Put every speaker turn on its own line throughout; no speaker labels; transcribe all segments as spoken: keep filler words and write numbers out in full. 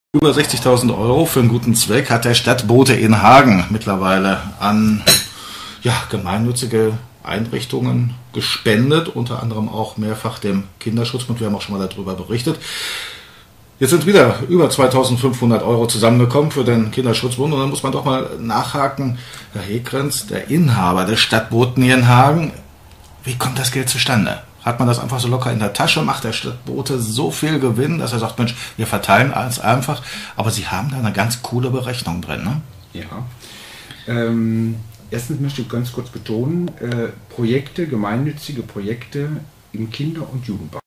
Über sechzigtausend Euro für einen guten Zweck hat der Stadtbote in Hagen mittlerweile an ja, gemeinnützige Einrichtungen gespendet, unter anderem auch mehrfach dem Kinderschutzbund. Wir haben auch schon mal darüber berichtet. Jetzt sind wieder über zweitausendfünfhundert Euro zusammengekommen für den Kinderschutzbund und dann muss man doch mal nachhaken, Herr Hekrenz, der Inhaber des Stadtboten hier in Hagen, wie kommt das Geld zustande? Hat man das einfach so locker in der Tasche, macht der Stadtbote so viel Gewinn, dass er sagt, Mensch, wir verteilen alles einfach, aber Sie haben da eine ganz coole Berechnung drin, ne?
Ja. Ähm, erstens möchte ich ganz kurz betonen, äh, Projekte, gemeinnützige Projekte im Kinder- und Jugendbereich.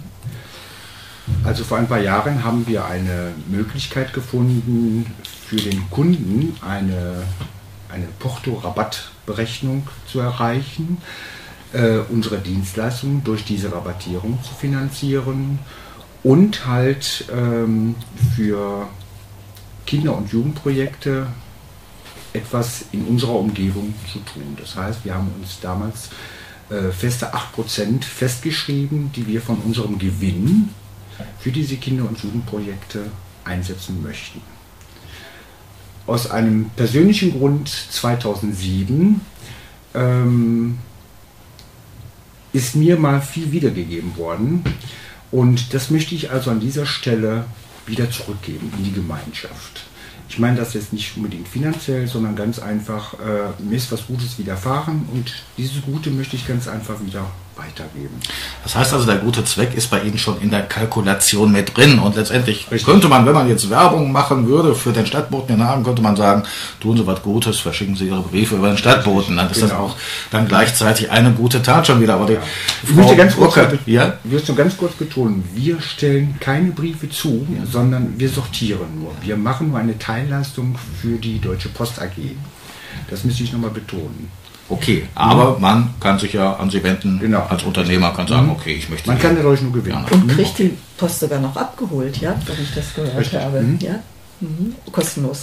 Also vor ein paar Jahren haben wir eine Möglichkeit gefunden, für den Kunden eine, eine Porto-Rabattberechnung zu erreichen, äh, unsere Dienstleistungen durch diese Rabattierung zu finanzieren und halt ähm, für Kinder- und Jugendprojekte etwas in unserer Umgebung zu tun. Das heißt, wir haben uns damals äh, feste acht Prozent festgeschrieben, die wir von unserem Gewinn für diese Kinder- und Jugendprojekte einsetzen möchten. Aus einem persönlichen Grund zweitausendsieben ähm, ist mir mal viel wiedergegeben worden und das möchte ich also an dieser Stelle wieder zurückgeben in die Gemeinschaft. Ich meine das jetzt nicht unbedingt finanziell, sondern ganz einfach, äh, mir ist was Gutes widerfahren und dieses Gute möchte ich ganz einfach wieder weitergeben.
Das heißt also, der gute Zweck ist bei Ihnen schon in der Kalkulation mit drin und letztendlich
Richtig.
Könnte man, wenn man jetzt Werbung machen würde für den Stadtboten in Hagen, könnte man sagen, tun Sie was Gutes, verschicken Sie Ihre Briefe über den Stadtboten. Dann ist genau. Das auch dann gleichzeitig eine gute Tat schon wieder. Aber die
ja. Ich möchte ganz kurz,
ja?
ich möchte ganz kurz betonen, wir stellen keine Briefe zu, ja. sondern wir sortieren nur. Wir machen nur eine Teilleistung für die Deutsche Post A G. Das müsste ich nochmal betonen.
Okay, aber mhm. man kann sich ja an Sie wenden,
genau.
als Unternehmer kann sagen, okay, ich möchte...
Man kann dadurch nur gewinnen.
Und kriegt die Post sogar noch abgeholt, ja, wenn ich das gehört Richtig. habe. Mhm. Ja? Mhm. Kostenlos.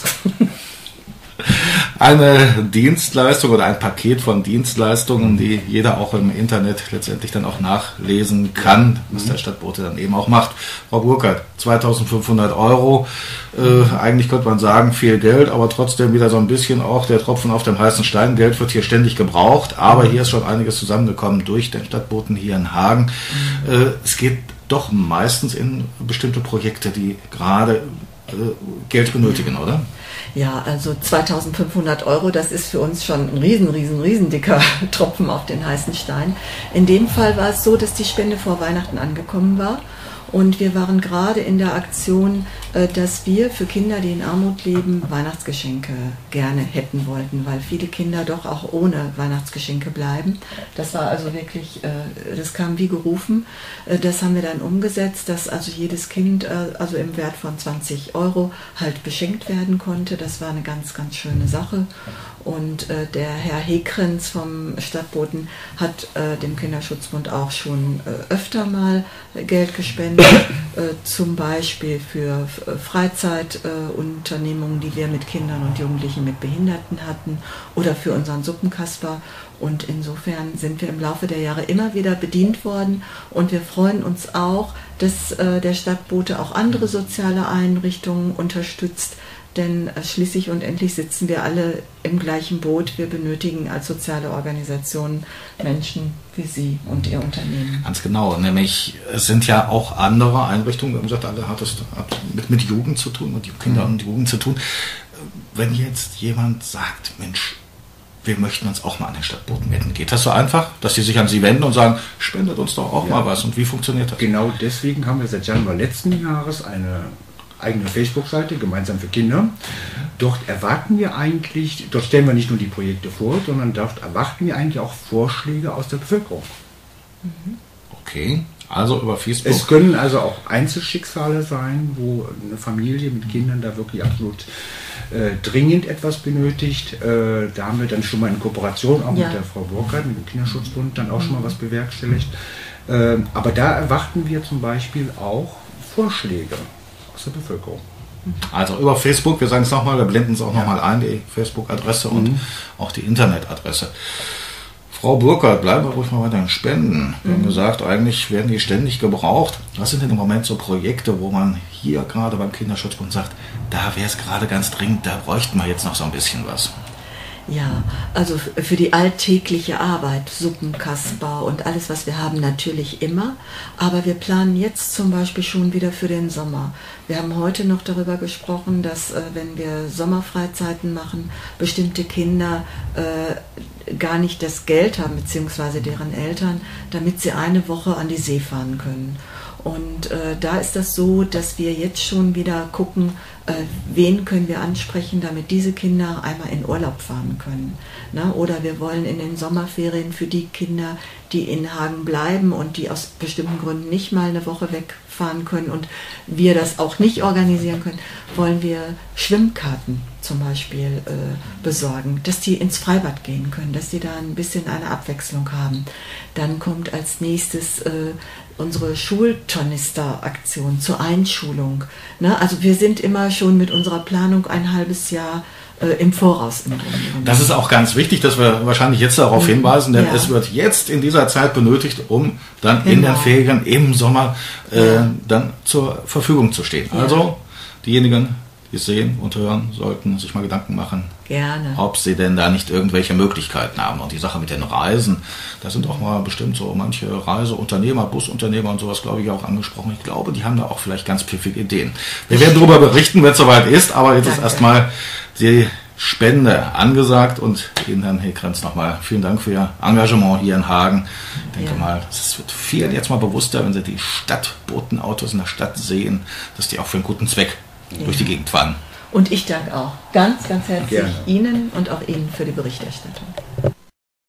Eine Dienstleistung oder ein Paket von Dienstleistungen, die jeder auch im Internet letztendlich dann auch nachlesen kann, was der Stadtbote dann eben auch macht. Frau Burkhardt, zweitausendfünfhundert Euro, äh, eigentlich könnte man sagen, viel Geld, aber trotzdem wieder so ein bisschen auch der Tropfen auf dem heißen Stein. Geld wird hier ständig gebraucht, aber hier ist schon einiges zusammengekommen durch den Stadtboten hier in Hagen. Äh, es geht doch meistens in bestimmte Projekte, die gerade äh, Geld benötigen, oder?
Ja, also zweitausendfünfhundert Euro, das ist für uns schon ein riesen, riesen, riesen dicker Tropfen auf den heißen Stein. In dem Fall war es so, dass die Spende vor Weihnachten angekommen war und wir waren gerade in der Aktion, dass wir für Kinder, die in Armut leben, Weihnachtsgeschenke gerne hätten wollten, weil viele Kinder doch auch ohne Weihnachtsgeschenke bleiben. Das war also wirklich, das kam wie gerufen. Das haben wir dann umgesetzt, dass also jedes Kind also im Wert von zwanzig Euro halt beschenkt werden konnte. Das war eine ganz, ganz schöne Sache. Und äh, der Herr Hekrenz vom Stadtboten hat äh, dem Kinderschutzbund auch schon äh, öfter mal äh, Geld gespendet, äh, zum Beispiel für äh, Freizeitunternehmungen, äh, die wir mit Kindern und Jugendlichen mit Behinderten hatten oder für unseren Suppenkasper. Und insofern sind wir im Laufe der Jahre immer wieder bedient worden und wir freuen uns auch, dass äh, der Stadtbote auch andere soziale Einrichtungen unterstützt. Denn schließlich und endlich sitzen wir alle im gleichen Boot. Wir benötigen als soziale Organisationen Menschen wie Sie und Ihr Unternehmen.
Ganz genau, nämlich es sind ja auch andere Einrichtungen, wie gesagt, alle hat es hat mit, mit Jugend zu tun, mit Kindern und Jugend zu tun. Wenn jetzt jemand sagt, Mensch, wir möchten uns auch mal an den Stadtboten wenden, geht das so einfach, dass Sie sich an Sie wenden und sagen, spendet uns doch auch ja. mal was? Und wie funktioniert das?
Genau deswegen haben wir seit Januar letzten Jahres eine eigene Facebook-Seite, gemeinsam für Kinder. Dort erwarten wir eigentlich, dort stellen wir nicht nur die Projekte vor, sondern dort erwarten wir eigentlich auch Vorschläge aus der Bevölkerung.
Okay, also über Facebook.
Es können also auch Einzelschicksale sein, wo eine Familie mit Kindern da wirklich absolut äh, dringend etwas benötigt. Äh, da haben wir dann schon mal in Kooperation auch ja. mit der Frau Burkhardt, mit dem Kinderschutzbund, dann auch schon mal was bewerkstelligt. Äh, aber da erwarten wir zum Beispiel auch Vorschläge aus der Bevölkerung.
Also über Facebook, wir sagen es nochmal, wir blenden es auch ja. nochmal ein, die Facebook-Adresse und mhm. auch die Internetadresse. Frau Burkhardt, bleiben wir ruhig mal bei den Spenden. Wir mhm. haben gesagt, eigentlich werden die ständig gebraucht. Was sind denn im Moment so Projekte, wo man hier gerade beim Kinderschutzbund sagt, da wäre es gerade ganz dringend, da bräuchten wir jetzt noch so ein bisschen was?
Ja, also für die alltägliche Arbeit, Suppenkasper und alles, was wir haben, natürlich immer. Aber wir planen jetzt zum Beispiel schon wieder für den Sommer. Wir haben heute noch darüber gesprochen, dass äh, wenn wir Sommerfreizeiten machen, bestimmte Kinder äh, gar nicht das Geld haben, beziehungsweise deren Eltern, damit sie eine Woche an die See fahren können. Und äh, da ist das so, dass wir jetzt schon wieder gucken, äh, wen können wir ansprechen, damit diese Kinder einmal in Urlaub fahren können. Na, oder wir wollen in den Sommerferien für die Kinder, die in Hagen bleiben und die aus bestimmten Gründen nicht mal eine Woche wegfahren können und wir das auch nicht organisieren können, wollen wir Schwimmkarten zum Beispiel äh, besorgen, dass die ins Freibad gehen können, dass die da ein bisschen eine Abwechslung haben. Dann kommt als nächstes äh, unsere Schultornister-Aktion zur Einschulung. Ne? Also wir sind immer schon mit unserer Planung ein halbes Jahr äh, im Voraus. Im
das ist auch ganz wichtig, dass wir wahrscheinlich jetzt darauf hinweisen, denn ja. es wird jetzt in dieser Zeit benötigt, um dann genau. in den Ferien im Sommer äh, ja. dann zur Verfügung zu stehen. Ja. Also diejenigen, die es sehen und hören, sollten sich mal Gedanken machen,
Gerne.
ob sie denn da nicht irgendwelche Möglichkeiten haben. Und die Sache mit den Reisen, da sind auch mal bestimmt so manche Reiseunternehmer, Busunternehmer und sowas, glaube ich, auch angesprochen. Ich glaube, die haben da auch vielleicht ganz pfiffige Ideen. Wir werden darüber berichten, wenn es soweit ist, aber jetzt Danke. ist erstmal die Spende angesagt und Ihnen, Herrn Hegrenz, nochmal vielen Dank für Ihr Engagement hier in Hagen. Ich denke ja. mal, es wird vielen jetzt mal bewusster, wenn sie die Stadtbotenautos in der Stadt sehen, dass die auch für einen guten Zweck ja. durch die Gegend fahren.
Und ich danke auch ganz, ganz herzlich
Gerne.
Ihnen und auch Ihnen für die Berichterstattung.